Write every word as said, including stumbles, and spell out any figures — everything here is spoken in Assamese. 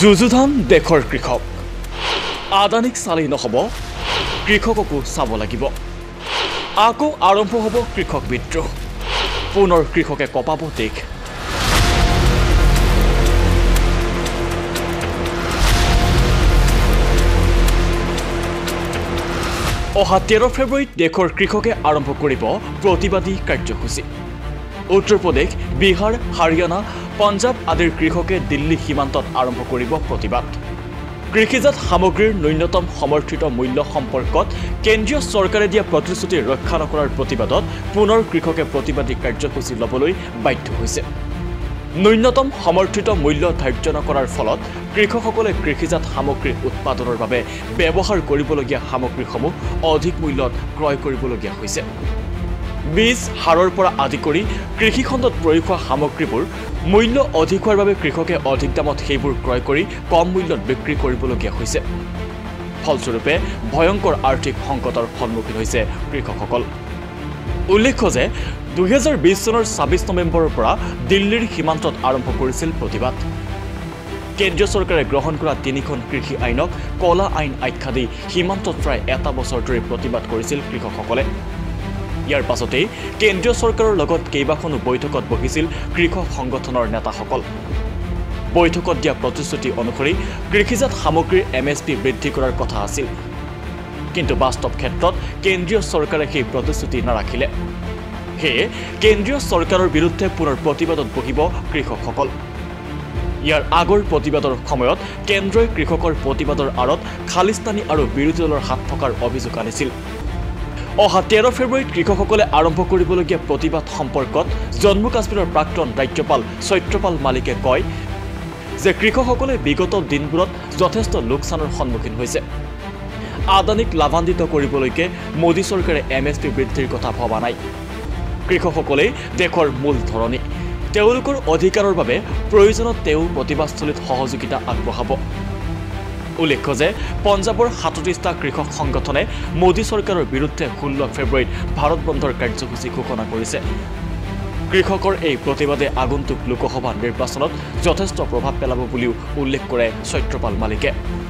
যুযুধান দেশৰ কৃষক আদানিক চালি নহ'ব কৃষককো চাব লাগিব আকৌ আৰম্ভ হ'ব কৃষক বিদ্ৰোহ পুনৰ কৃষকে কপাব দেশ অহা তেৰ ফেব্ৰুৱাৰীত দেশৰ কৃষকে আৰম্ভ কৰিব প্ৰতিবাদী কাৰ্যসূচী উত্তৰ প্ৰদেশ বিহাৰ হাৰিয়ানা পঞ্জাব আদিৰ কৃষকে দিল্লী সীমান্তত আৰম্ভ কৰিব প্ৰতিবাদ কৃষিজাত সামগ্ৰীৰ ন্যূনতম সমৰ্থিত মূল্য সম্পৰ্কত কেন্দ্ৰীয় চৰকাৰে দিয়া প্ৰতিশ্ৰুতি ৰক্ষা নকৰাৰ প্ৰতিবাদত পুনৰ কৃষকে প্ৰতিবাদী কাৰ্যসূচী ল'বলৈ বাধ্য হৈছে ন্যূনতম সমৰ্থিত মূল্য ধাৰ্য নকৰাৰ ফলত কৃষকসকলে কৃষিজাত সামগ্ৰী উৎপাদনৰ বাবে ব্যৱহাৰ কৰিবলগীয়া সামগ্ৰীসমূহ অধিক মূল্যত ক্ৰয় কৰিবলগীয়া হৈছে বীজ হাৰৰ পৰা আদি কৰি কৃষি খণ্ডত প্ৰয়োগ হোৱা সামগ্ৰীবোৰ মূল্য অধিক হোৱাৰ বাবে কৃষকে অধিক দামত সেইবোৰ ক্ৰয় কৰি কম মূল্যত বিক্ৰী কৰিবলগীয়া হৈছে ফলস্বৰূপে ভয়ংকৰ আৰ্থিক সংকটৰ সন্মুখীন হৈছে কৃষকসকল উল্লেখ্য যে দুই হাজাৰ বিশ চনৰ ছাব্বিছ নৱেম্বৰৰ পৰা দিল্লীৰ সীমান্তত আৰম্ভ কৰিছিল প্ৰতিবাদ কেন্দ্ৰীয় চৰকাৰে গ্ৰহণ কৰা তিনিখন কৃষি আইনক কলা আইন আখ্যা দি সীমান্তত প্ৰায় এটা বছৰ ধৰি প্ৰতিবাদ কৰিছিল কৃষকসকলে ইয়াৰ পাছতেই কেন্দ্ৰীয় চৰকাৰৰ লগত কেইবাখনো বৈঠকত বহিছিল কৃষক সংগঠনৰ নেতাসকল বৈঠকত দিয়া প্ৰতিশ্ৰুতি অনুসৰি কৃষিজাত সামগ্ৰীৰ এম এছ পি বৃদ্ধি কৰাৰ কথা আছিল কিন্তু বাস্তৱ ক্ষেত্ৰত কেন্দ্ৰীয় চৰকাৰে সেই প্ৰতিশ্ৰুতি নাৰাখিলে সেয়ে কেন্দ্ৰীয় চৰকাৰৰ বিৰুদ্ধে পুনৰ প্ৰতিবাদত বহিব কৃষকসকল ইয়াৰ আগৰ প্ৰতিবাদৰ সময়ত কেন্দ্ৰই কৃষকৰ প্ৰতিবাদৰ আঁৰত খালিস্তানী আৰু বিৰোধী দলৰ হাত থকাৰ অভিযোগ আনিছিল অহা তেৰ ফেব্ৰুৱাৰীত কৃষকসকলে আৰম্ভ কৰিবলগীয়া প্ৰতিবাদ সম্পৰ্কত জম্মু কাশ্মীৰৰ প্ৰাক্তন ৰাজ্যপাল সত্যপাল মালিকে কয় যে কৃষকসকলে বিগত দিনবোৰত যথেষ্ট লোকচানৰ সন্মুখীন হৈছে আদানিক লাভান্বিত কৰিবলৈকে মোদী চৰকাৰে এম এছ পি বৃদ্ধিৰ কথা ভবা নাই কৃষকসকলে দেশৰ মূল ধৰণী তেওঁলোকৰ অধিকাৰৰ বাবে প্ৰয়োজনত তেওঁ প্ৰতিবাদস্থলীত সহযোগিতা আগবঢ়াব উল্লেখ্য যে পঞ্জাবৰ সাতত্ৰিশটা কৃষক সংগঠনে মোদী চৰকাৰৰ বিৰুদ্ধে ষোল্ল ফেব্ৰুৱাৰীত ভাৰত বন্ধৰ কাৰ্যসূচী ঘোষণা কৰিছে কৃষকৰ এই প্ৰতিবাদে আগন্তুক লোকসভা নিৰ্বাচনত যথেষ্ট প্ৰভাৱ পেলাব বুলিও উল্লেখ কৰে সত্যপাল মালিকে